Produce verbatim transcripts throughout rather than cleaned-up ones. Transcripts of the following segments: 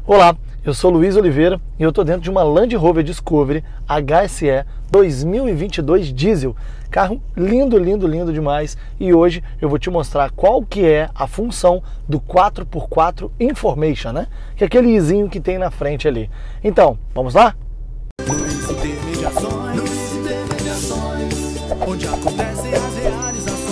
Olá, eu sou Luiz Oliveira e eu estou dentro de uma Land Rover Discovery H S E dois mil e vinte e dois diesel. Carro lindo, lindo, lindo demais. E hoje eu vou te mostrar qual que é a função do quatro por quatro Information, né? Que é aquele izinho que tem na frente ali. Então, vamos lá? Luiz Intermediações, Luiz Intermediações, onde acontecem as realizações.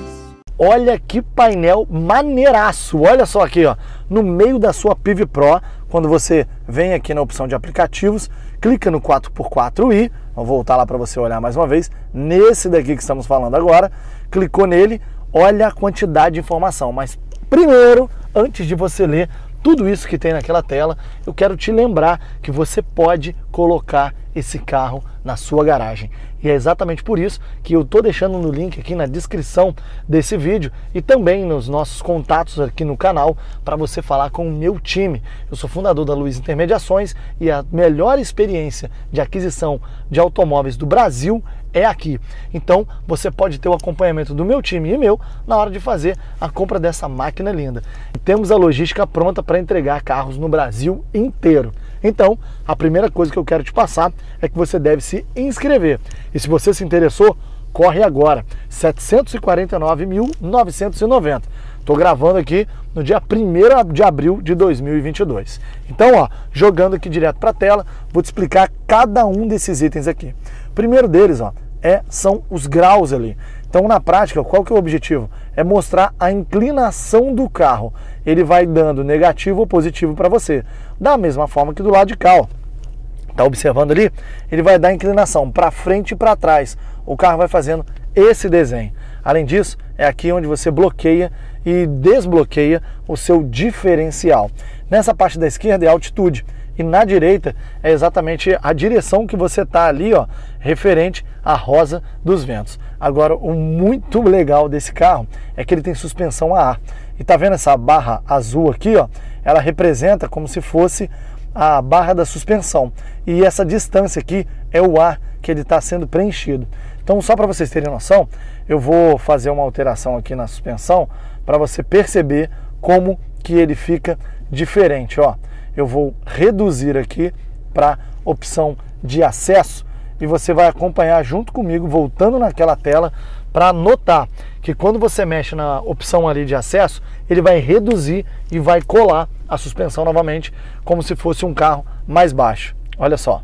Olha que painel maneiraço, olha só aqui, ó, no meio da sua P I V Pro, quando você vem aqui na opção de aplicativos, clica no quatro por quatro i, vou voltar lá para você olhar mais uma vez, nesse daqui que estamos falando agora, clicou nele, olha a quantidade de informação, mas primeiro, antes de você ler tudo isso que tem naquela tela, eu quero te lembrar que você pode colocar esse carro na sua garagem. E é exatamente por isso que eu estou deixando no link aqui na descrição desse vídeo e também nos nossos contatos aqui no canal para você falar com o meu time. Eu sou fundador da Luiz Intermediações e a melhor experiência de aquisição de automóveis do Brasil é aqui. Então você pode ter o acompanhamento do meu time e meu na hora de fazer a compra dessa máquina linda. Temos a logística pronta para entregar carros no Brasil inteiro. Então, a primeira coisa que eu quero te passar é que você deve se inscrever. E se você se interessou, corre agora, setecentos e quarenta e nove mil novecentos e noventa. Estou gravando aqui no dia primeiro de abril de dois mil e vinte e dois. Então, ó, jogando aqui direto para a tela, vou te explicar cada um desses itens aqui. O primeiro deles, ó, é, são os graus ali. Então, na prática, qual que é o objetivo? É mostrar a inclinação do carro. Ele vai dando negativo ou positivo para você. Da mesma forma que do lado de cá, ó. Tá observando ali? Ele vai dar inclinação para frente e para trás. O carro vai fazendo esse desenho. Além disso, é aqui onde você bloqueia e desbloqueia o seu diferencial. Nessa parte da esquerda é a altitude. E na direita é exatamente a direção que você está ali, ó, referente à rosa dos ventos. Agora, o muito legal desse carro é que ele tem suspensão a ar. E tá vendo essa barra azul aqui, ó? Ela representa como se fosse a barra da suspensão. E essa distância aqui é o ar que ele está sendo preenchido. Então, só para vocês terem noção, eu vou fazer uma alteração aqui na suspensão para você perceber como que ele fica diferente, ó. Eu vou reduzir aqui para opção de acesso e você vai acompanhar junto comigo, voltando naquela tela, para notar que quando você mexe na opção ali de acesso, ele vai reduzir e vai colar a suspensão novamente, como se fosse um carro mais baixo. Olha só.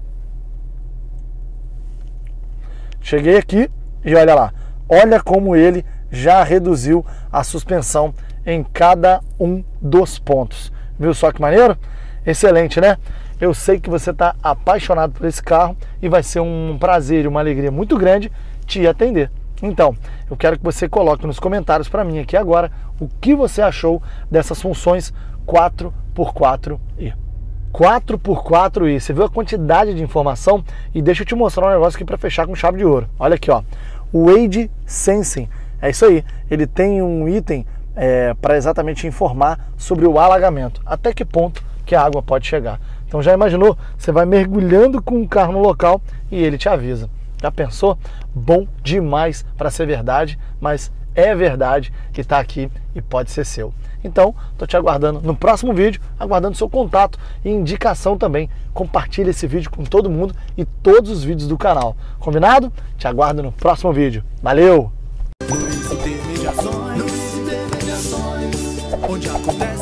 Cheguei aqui e olha lá. Olha como ele já reduziu a suspensão em cada um dos pontos. Viu só que maneiro? Excelente, né? Eu sei que você está apaixonado por esse carro e vai ser um prazer e uma alegria muito grande te atender. Então, eu quero que você coloque nos comentários para mim aqui agora o que você achou dessas funções quatro por quatro i. quatro por quatro i, você viu a quantidade de informação? E deixa eu te mostrar um negócio aqui para fechar com chave de ouro. Olha aqui, ó, o Wade Sensing, é isso aí, ele tem um item é, para exatamente informar sobre o alagamento, até que ponto que a água pode chegar. Então já imaginou? Você vai mergulhando com o carro no local e ele te avisa. Já pensou? Bom demais para ser verdade, mas é verdade que está aqui e pode ser seu. Então, estou te aguardando no próximo vídeo, aguardando seu contato e indicação também. Compartilhe esse vídeo com todo mundo e todos os vídeos do canal. Combinado? Te aguardo no próximo vídeo. Valeu! Luiz Intermediações, Luiz Intermediações, onde acontece